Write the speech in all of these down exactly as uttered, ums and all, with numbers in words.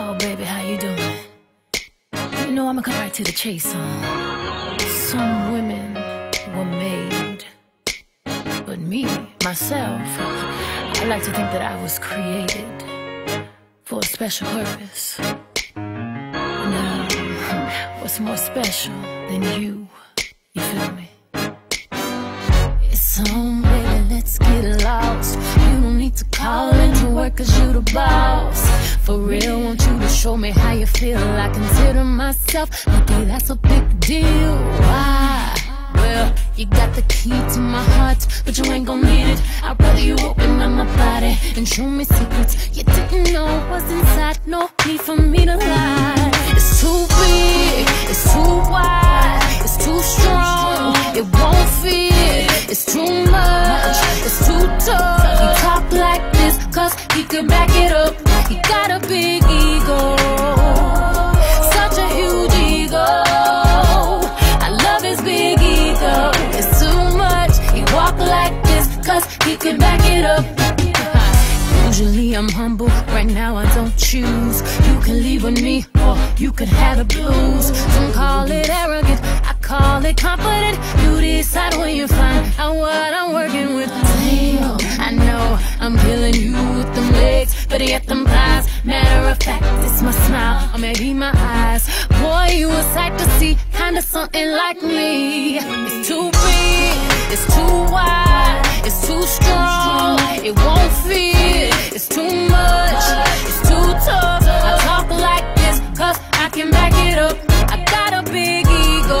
Oh, baby, how you doing? You know, I'ma cut right to the chase, huh? Some women were made, but me, myself, I like to think that I was created for a special purpose. Now, what's more special than you? You feel me? It's on, baby, let's get lost. You don't need to call into work cause you the boss. For real, want you to show me how you feel. I consider myself lucky, that's a big deal. Why? Well, you got the key to my heart, but you ain't gon' need it. I'd rather you open up my body and show me secrets you didn't know was inside. No need for me to lie. It's too big, it's too wide, it's too strong, it won't fit. It's too much, it's too tough. He talk like this cause he could back it up. He got a big ego, such a huge ego. I love his big ego. It's too much, he walk like this cause he could back it up. Usually I'm humble, right now I don't choose. You can leave with me or you could have the blues. Some call it arrogant, I call it confident. You decide when you find out what I'm working with. Damn, I know I'm killing you with them legs, but yet them thighs. Matter of fact, it's my smile or maybe my eyes. Boy, you a sight to see, kinda something like me. It's too big, it's too wide, it's too strong, it won't fit. It's too much, it's too tough. I talk like this cause I can back it up. I got a big ego,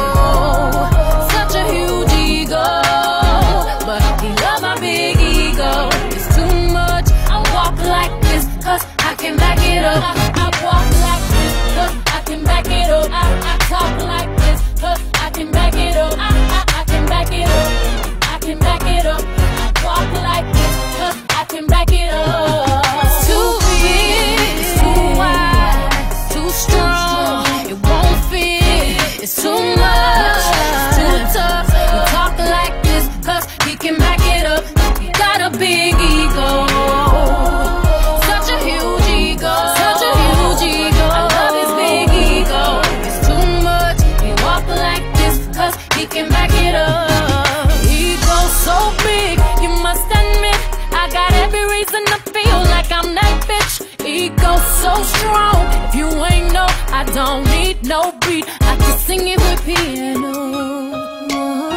such a huge ego, but he love my big ego. It's too much, I walk like this cause I can back it up. I walk like this cause I can back it up. I, I talk like this cause I can back it up. I, I, I can back it up. I can back it up. I walk like this cause I can back it up. It's too big, it's too wide, it's too strong, it won't fit. It's too much, it's too tough. We talk like this cause he can back it up. He got a big ego, such a huge ego, such a huge ego. I love his big ego. It's too much, he walk like this cause he can back it up. Ego so big, you must admit I got every reason to feel like I'm that bitch. Ego so strong, if you ain't know, I don't need no beat. I can sing it with piano.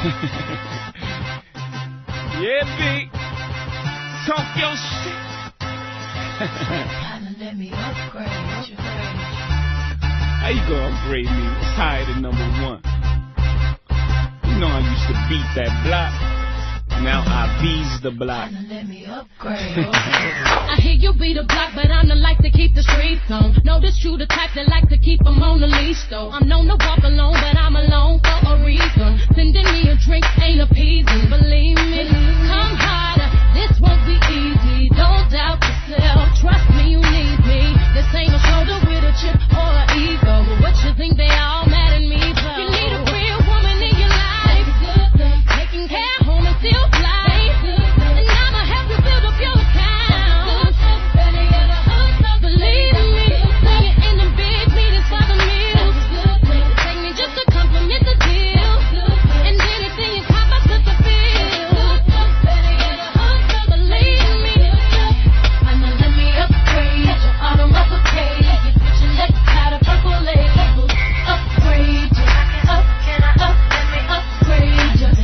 Yeah, B. Talk your shit. Kinda let me upgrade you. How you gonna upgrade me? It's higher than number one. You know I used to beat that block. Now I bees the block. Let me upgrade. I hear you beat the block, but I'm the like to keep the streets on. Know this true, the type that like to keep them on the leash, though. I'm known to walk alone, but I'm alone for a reason. Sending me a drink ain't appeasing, believe me. Come harder, this won't be easy. Don't doubt yourself, trust me, you need me. This ain't a shoulder with a chip or an ego. But what you think they all mad at me for? You need a real woman in your life, taking care home and still fly. And I'ma help you build up your account. Believe me, when you're in the big meetings for the meals, take me just to compliment the deal. And anything is hot, I took the bill. Believe me, I'ma let me upgrade your autumn upgrade. You're switching next out of purple labels. Upgrade you, up, can I up, let me upgrade you.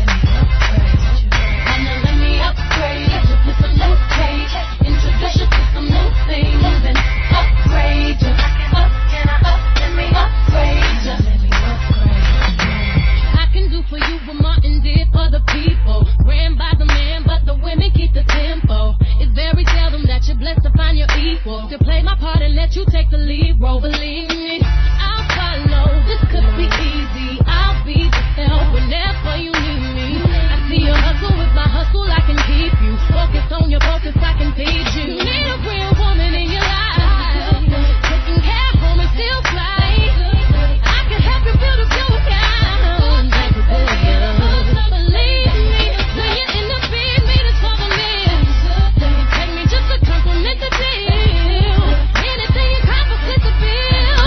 I'ma let me upgrade you to some new page. Introduce you to some new things and upgrade you. Up, can I up, let me upgrade you. Let me upgrade. I can do for you what Martin did for the people. Ran by the man, but the women keep the tempo. It's very seldom that you're blessed to find your equal. To play my part and let you take the lead role. Believe me, I'll follow. This could be easy. I'll be the help whenever you need me. I see your hustle with my hustle. I can keep you focused on your focus. I can feed you. You need a real woman in your life, taking care home and still fly. I can help you build up your account. Believe me, when you're in the big meetings for the meals, take me just to compliment the deal. Anything you compensate the bill.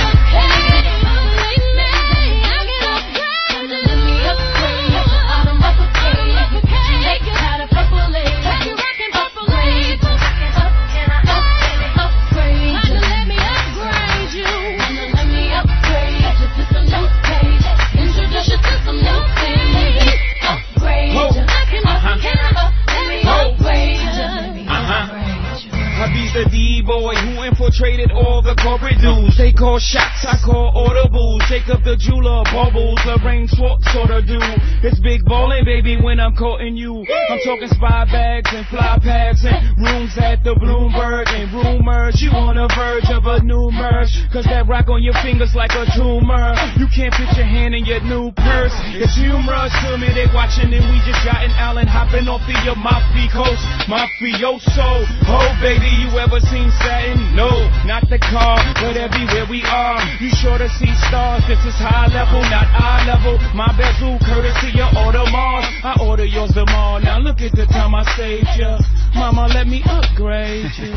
Hey, believe me, I can upgrade you. Let me upgrade you. Autumn upgrade. Take it out of purple lace. Take you rockin' purple lace. Up, can I up, let me upgrade you. Let me upgrade you. Let me upgrade you to some new page. Introduce you to some new things. Upgrade you. I can up, can I up, let me upgrade you. Let me upgrade you. I be the D-boy who infiltrated all the corporate dudes. They call shots, I call audibles. Jacob the jeweler, bubbles, Lorraine Schwartz sort of do. It's big ballin', baby, when I'm courting you. I'm talking spy bags and fly packs and rooms at the Bloomberg and rumors. You on the verge of a new merge, cause that rock on your fingers like a tumor. You can't put your hand in your new purse. It's humorous to me, they watching and we just jotting Allen hopping off of your mafioso, mafioso. Oh baby, you ever seen satin? No, not the car, but everywhere we are, you sure to see stars. This is high level, not eye level. My bezel, courtesy of Audemars. I order yours tomorrow. Now look at the time I saved ya. Mama, let me upgrade you.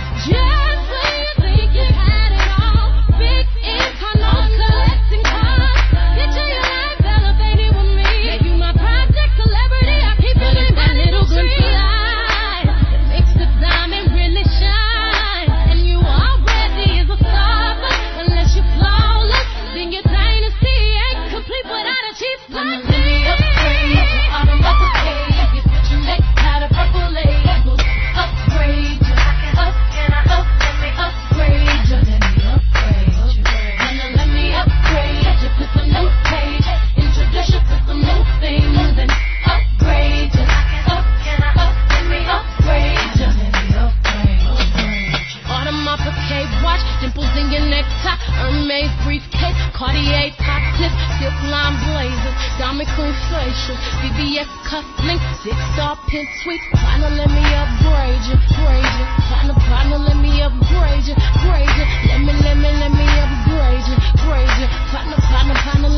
Just when you think you had it all, big income, no collecting cars. Get you your life elevated with me. Make you my project celebrity. I keep it in my little green light. It makes the diamond really shine. And you already is a star, but unless you're flawless, then your dynasty ain't complete without a cheap slot. Let me upgrade you. Autumn upgrade. You're switching next out of purple labels. Upgrade you. Up, can I up, let me upgrade you. Let me upgrade you. Wanna let me upgrade you to some new page. Introduce you to some new things and upgrade you. Up, can I up, let me upgrade you. Let me upgrade you. Autumn uppercase watch, dimples in your necktie, Hermes briefcase, Cartier pop tips, silk line blazers, diamond queen facial, V V S cufflinks, six star pin suite. Tryna let me upgrade you, grade you. Tryna, tryna let me upgrade you, grade you. Let me, let me, let me upgrade you, grade you. Tryna, tryna, tryna.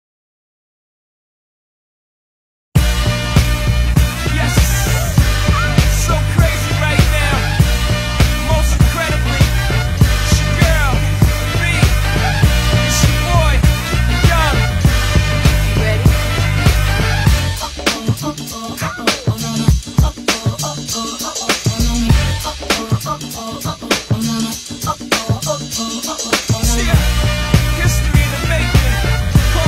Yes, so crazy right now. Most incredibly, it's your girl, me, it's your boy, Young. You ready? See ya. History in the making.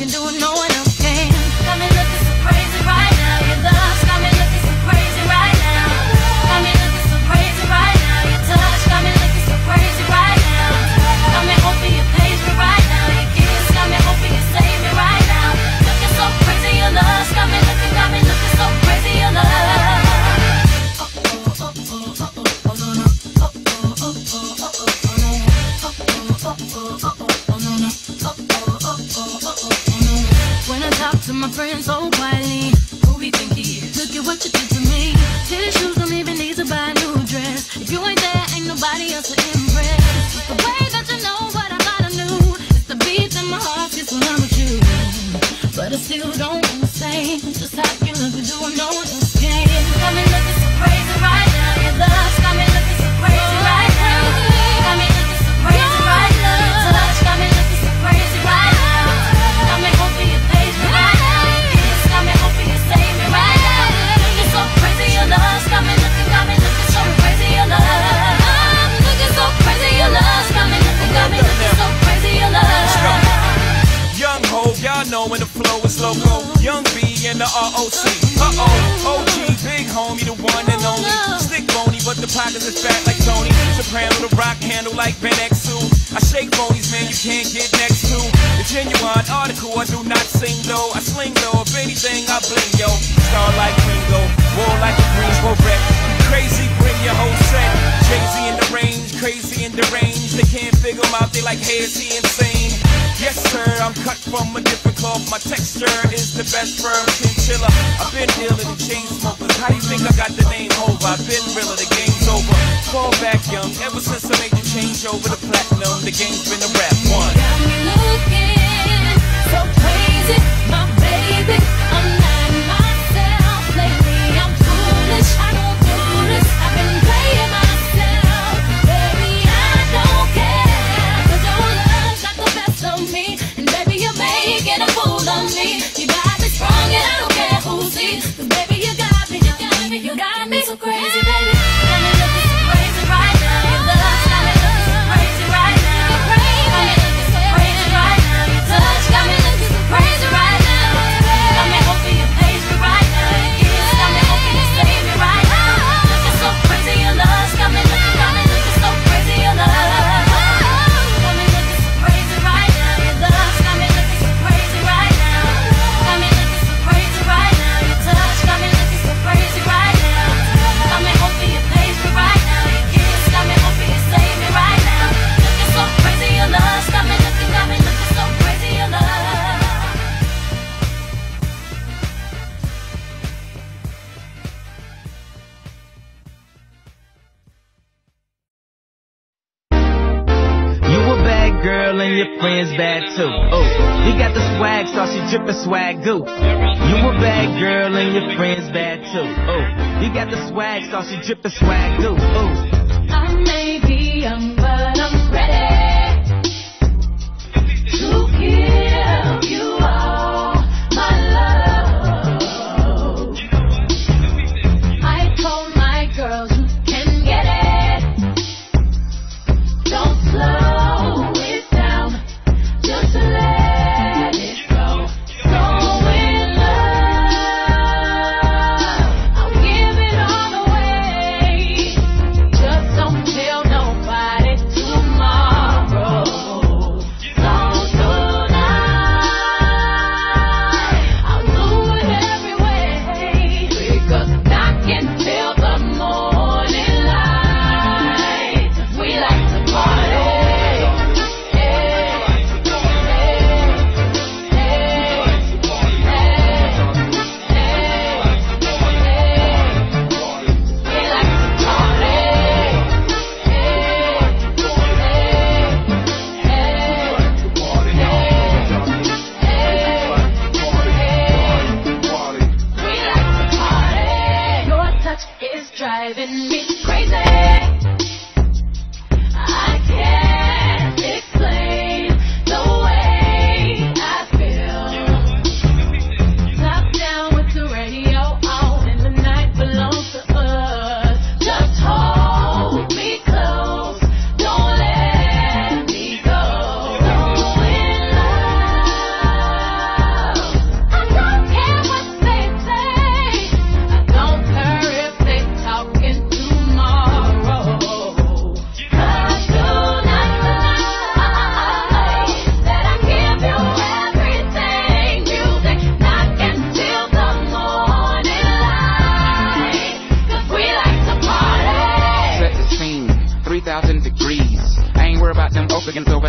can do what no one else can. Got me looking so crazy right now. Your love's got me looking so crazy right now. Got me looking so crazy right now. Your touch got me looking so crazy right now. Got me hoping you page me right now. Your kiss got me hoping you save me right now. Looking so crazy, your love's got me looking, got me looking so crazy, your love. When I talk to my friends so quietly, who we think he is? Look at what you did to me. Tennis shoes don't even need to buy a new dress. If you ain't there, ain't nobody else to impress. It's the way that you know what I thought I knew. It's the beat in my heart gets when I'm with you. But I still don't understand just how you look and do what no one else can. Got me looking so crazy right now. Your love's got me looking so crazy right now. Got me looking so crazy right now. Your touch got me looking so crazy right now. Got me hoping you page me right now. Your kiss got me hoping you save me right now. Looking so crazy, your love's got me looking, got me looking so crazy, your love. I'm looking so crazy, your love's got me looking, got me looking so crazy, your love. Young Ho, y'all know when the flow is loco. Young B and the R O C. Uh-oh, O G, big homie, the one and only. Stick bony, but the pockets is fat like Tony. Soprano, the rock handle like Ben X two. I shake bonies, man, you can't get next to. The genuine article, I do not sing though. I sling though, if anything, I bling, yo. Star like Ringo, war like a Greensboro wreck. Crazy, bring your whole set. Jay-Z in the range, crazy in the range. They can't figure him out, they like, hey, is he insane? Yes, sir, I'm cut from a different cloth. My texture is the best firm chinchilla. I've been dealing with chain smokers. How do you think I got the name over? I've been realer, the game's over. Fall back young, ever since I made the change over the platinum, the game's been a rap one. Got me looking so crazy, my baby. I'm not myself lately. I'm foolish, I don't do this. I've been playing myself, baby. I don't care, 'cause your love's got the best of me, and baby you're making a fool of me. You got me strong and I don't care who sees, 'cause baby you got me, you got me, you got me so crazy, baby. Got me looking so crazy right now. Your love's got me looking so crazy right now. Got me looking so crazy right now. Your touch got me looking so crazy right now. Got me hoping you page me right now. Your kiss got me hoping you save me right now. Looking so crazy, your love's got me looking, got me looking so crazy, your love. Got me looking so crazy right now. Your love's got me looking so crazy right now. Got me looking so crazy right now. Your touch got me looking so crazy right now. Got me hoping you page me right now. Your kiss got me hoping you save me right now. Looking so crazy, your love's got me looking, got me looking so crazy, your love. You a bad girl and your friends bad too. Oh, you got the swag sauce, you drippin' swag goo. You a bad girl and your friends bad too. Oh, you got the swag sauce, you drippin' swag goo. Oh, I may be young, but I'm ready to give you all my love. I told my girls you can get it. Don't slow it down, just let it go. So in love, I'll give it all away. Just don't tell no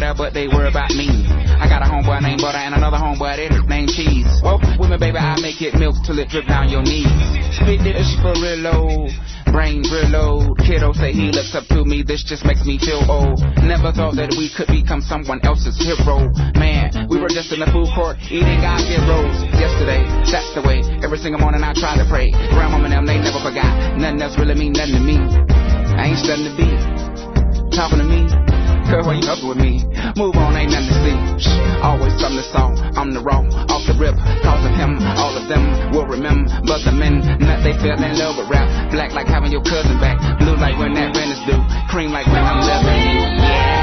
care, but they worry about me. I got a homeboy named Butter and another homeboy that is named Cheese. Well, with me, baby, I make it milk till it drip down your knees. Spit this for real low, brain real low. Kiddo say he looks up to me, this just makes me feel old. Never thought that we could become someone else's hero. Man, we were just in the food court eating our heroes. Yesterday, that's the way. Every single morning I try to pray. Grandmama and them, they never forgot. Nothing else really mean nothing to me. I ain't studying to be talking to me. Girl, why you up with me? Move on, ain't nothing to see. Shh, always something to saw. I'm the raw, off the rip. Cause of him, all of them will remember. But the men, that they fell in love with rap. Black like having your cousin back. Blue like when that rent is due. Cream like when I'm loving you. Yeah.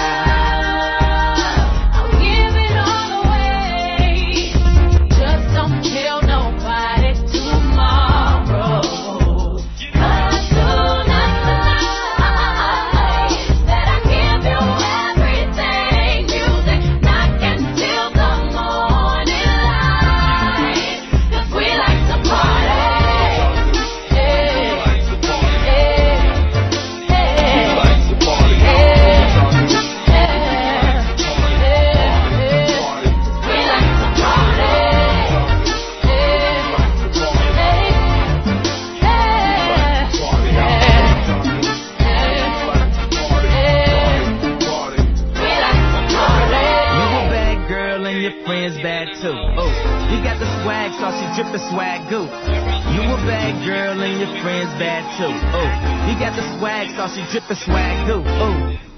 Drippin' swag goo. You a bad girl and your friends bad too. Oh, you got the swag sauce, you drippin' swag goo. Oh.